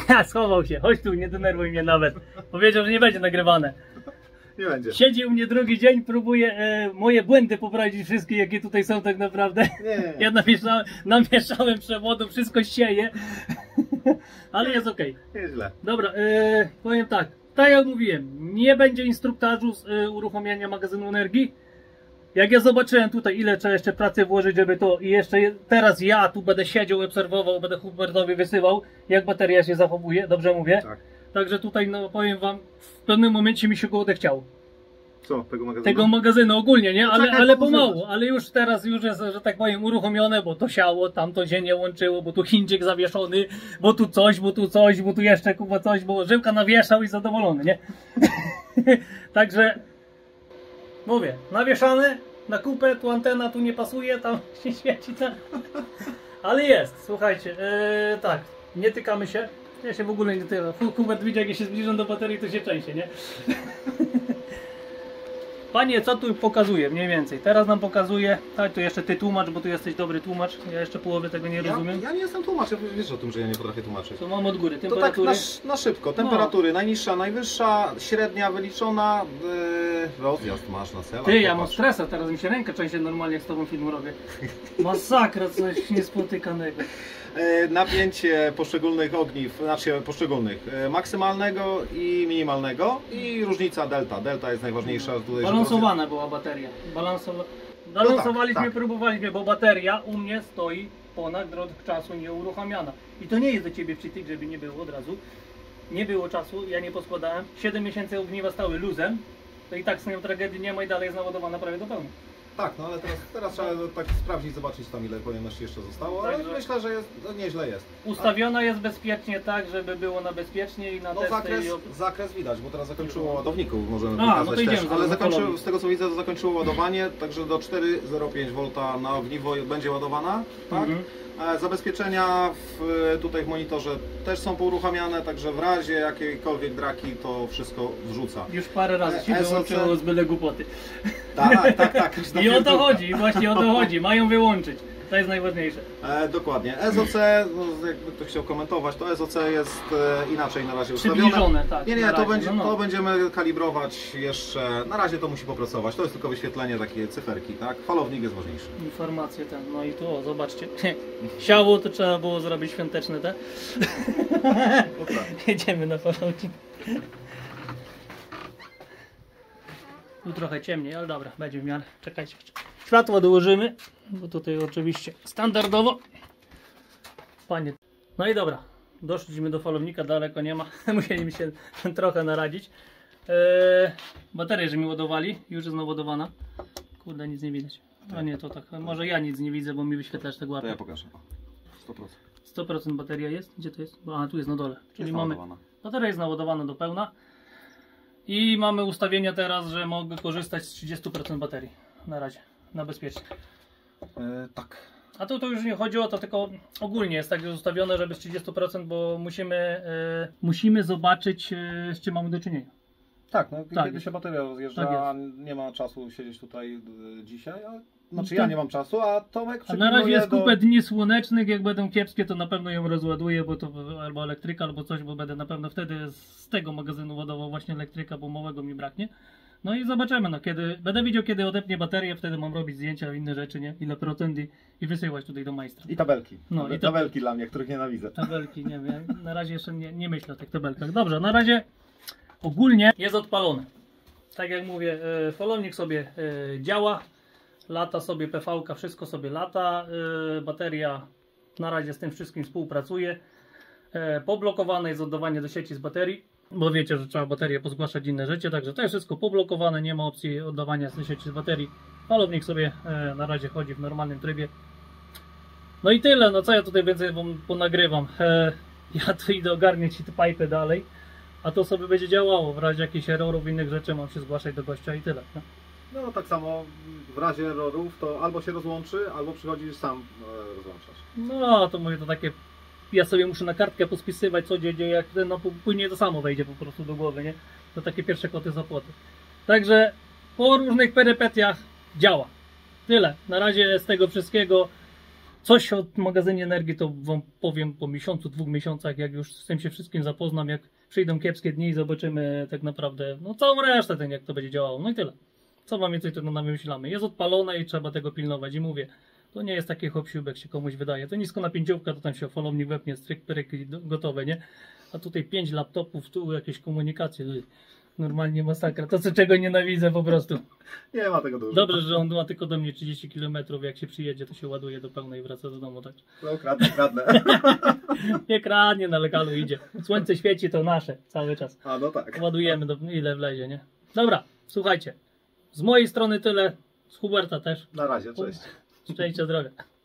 Schował się, chodź tu, nie denerwuj mnie nawet. Powiedział, że nie będzie nagrywane. Nie będzie. Siedzi u mnie drugi dzień, próbuje moje błędy poprawić wszystkie, jakie tutaj są tak naprawdę. Nie. Ja namieszałem przewodu, wszystko sieje. Ale jest ok. Nieźle. Dobra, powiem tak. Tak jak mówiłem, nie będzie instruktażu z uruchomienia magazynu energii. Jak ja zobaczyłem tutaj, ile trzeba jeszcze pracy włożyć, żeby to i jeszcze teraz ja tu będę siedział, obserwował, będę Hubertowi wysyłał, jak bateria się zachowuje, dobrze mówię? Tak. Także tutaj, no powiem wam, w pewnym momencie mi się go odechciało. Co, tego magazynu? Tego magazynu ogólnie, nie? Ale, Czekaj, ale to pomału, ale już teraz już jest, że tak powiem, uruchomione, bo to siało, tamto się nie łączyło, bo tu Chińczyk zawieszony, bo tu coś, bo tu coś, bo tu jeszcze kupa coś, bo żyłka nawieszał i zadowolony, nie? Także mówię, nawieszane na kupę, tu antena tu nie pasuje, tam się świeci, tak. Ale jest, słuchajcie, tak, nie tykamy się. Ja się w ogóle nie tykam. Hubert widzi, jak ja się zbliżam do baterii, to się trzęsie, nie? Panie, co tu pokazuje mniej więcej? Teraz nam pokazuje, tak, tu jeszcze ty tłumacz, bo tu jesteś dobry tłumacz. Ja jeszcze połowy tego nie rozumiem. Ja nie jestem tłumaczem, wiesz o tym, że ja nie potrafię tłumaczyć. To mam od góry. To tak Temperatury. na szybko. Temperatury najniższa, najwyższa, średnia wyliczona, rozjazd masz na celach. Ty, ja mam stresa, teraz mi się ręka trzęsie normalnie, jak z tobą film robię. Masakra, coś niespotykanego. Napięcie poszczególnych ogniw, znaczy poszczególnych, maksymalnego i minimalnego i różnica delta. Delta jest najważniejsza tutaj. Balansowana była bateria. Balansowaliśmy, tak. próbowaliśmy, bo bateria u mnie stoi ponad rok czasu nieuruchamiana. I to nie jest do ciebie przytyk, żeby nie było od razu. Nie było czasu, ja nie poskładałem. 7 miesięcy ogniwa stały luzem. To i tak z nią tragedii nie ma i dalej jest naładowana prawie do pełna. Tak, no ale teraz trzeba tak sprawdzić, zobaczyć tam ile pojemności jeszcze zostało, ale Także myślę, że jest, no, nieźle jest. Ustawiona jest bezpiecznie tak, żeby było na bezpiecznie i na No testy. zakres widać, bo teraz zakończyło ładowniku, możemy No pokazać to idziemy też, zaraz ale do zakończyło, kolonii. z tego co widzę, to zakończyło ładowanie, także do 4,05 V na ogniwo będzie ładowana, tak? Zabezpieczenia tutaj w monitorze też są pouruchamiane, także w razie jakiejkolwiek draki to wszystko wrzuca. Już parę razy się SOC wyłączyło z byle głupoty. Tak. I o to chodzi, właśnie o to chodzi, mają wyłączyć. To jest najważniejsze. Dokładnie. SOC, no, jakby ktoś chciał komentować, to SOC jest inaczej na razie ustawione. Przybliżone, tak. Nie, na to, razie, będzie, no. to będziemy kalibrować jeszcze, na razie to musi popracować, to jest tylko wyświetlenie, takie cyferki, tak? Falownik jest ważniejszy. Informacje ten, no i tu, o, zobaczcie. Siało to trzeba było zrobić świąteczne, tak? Jedziemy na falownik. Tu trochę ciemniej, ale dobra, będzie w miarę. Czekajcie. Światło dołożymy, bo tutaj oczywiście standardowo. Panie. No i dobra, doszliśmy do falownika, daleko nie ma. Musieliśmy się trochę naradzić. Baterię, że mi ładowali, już jest naładowana. Kurde, nic nie widać. A nie, to tak, może ja nic nie widzę, bo mi wyświetlasz tak To ładnie. ja pokażę. 100%. 100% bateria jest? Gdzie to jest? A, tu jest na dole. Czyli Jest mamy. naładowana. Bateria jest naładowana do pełna. I mamy ustawienia teraz, że mogę korzystać z 30% baterii. Na razie, na bezpiecznie. Tak. A to już nie chodzi o to, tylko ogólnie jest tak ustawione, żeby z 30%, bo musimy zobaczyć, z czym mamy do czynienia. Tak, no Tak. kiedy się bateria rozjeżdża, Tak nie ma czasu siedzieć tutaj dzisiaj, znaczy Tak. ja nie mam czasu, a Tomek A na razie przypilnuje jest kupę dni słonecznych, jak będą kiepskie, to na pewno ją rozładuję, bo to albo elektryka, albo coś, bo będę na pewno wtedy z tego magazynu ładował właśnie elektryka, bo małego mi braknie. No i zobaczymy, no kiedy będę widział, kiedy odepnie baterię, wtedy mam robić zdjęcia, inne rzeczy, nie? Ile procent i wysyłać tutaj do majstra. I tabelki. No, i tabelki dla mnie, których nienawidzę. Tabelki, nie wiem, na razie jeszcze nie myślę o tych tabelkach. Dobrze, na razie ogólnie jest odpalony. Tak jak mówię, falownik sobie działa, lata sobie PV-ka, wszystko sobie lata, bateria na razie z tym wszystkim współpracuje. Poblokowane jest oddawanie do sieci z baterii, bo wiecie, że trzeba baterię pozgłaszać inne rzeczy, także to jest wszystko poblokowane, nie ma opcji oddawania do sieci z baterii. Falownik sobie na razie chodzi w normalnym trybie. No i tyle, no co ja tutaj więcej wam ponagrywam. Ja tu idę ogarniać te pipy dalej, a to sobie będzie działało. W razie jakichś errorów, innych rzeczy mam się zgłaszać do gościa i tyle. No. No tak samo w razie errorów to albo się rozłączy, albo przychodzisz sam rozłączasz. No to mówię, to takie, ja sobie muszę na kartkę pospisywać co dzieje, jak no później to samo wejdzie po prostu do głowy, nie? To takie pierwsze koty za płoty. Także po różnych perypetiach działa. Tyle. Na razie z tego wszystkiego Coś o magazynie energii to wam powiem po miesiącu, 2 miesiącach, jak już z tym się wszystkim zapoznam, jak przyjdą kiepskie dni i zobaczymy tak naprawdę, no całą resztę, ten, jak to będzie działało. No i tyle. Co wam więcej tego wymyślamy? Jest odpalone i trzeba tego pilnować. I mówię, to nie jest taki hop-siup, jak się komuś wydaje. To nisko napięciówka, to tam się falownik wepnie, stryk, pyryk i gotowe, nie? A tutaj 5 laptopów, tu jakieś komunikacje. Normalnie masakra. To, co czego nienawidzę po prostu. Nie ma tego dużo. Dobrze, że on ma tylko do mnie 30 km, jak się przyjedzie, to się ładuje do pełnej i wraca do domu. Tak. No kradnę. Nie kradnie, na legalu idzie. Słońce świeci, to nasze cały czas. A no tak. Ładujemy, ile wlezie, nie? Dobra, słuchajcie. Z mojej strony tyle, z Huberta też. Na razie, cześć. Szczęścia, zdrowia.